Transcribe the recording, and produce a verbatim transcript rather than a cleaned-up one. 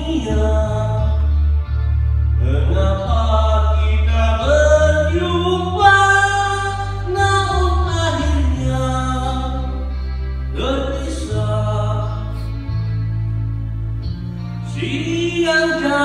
dunia. Mengapa kita berjumpa, namun akhirnya berpisah. Siang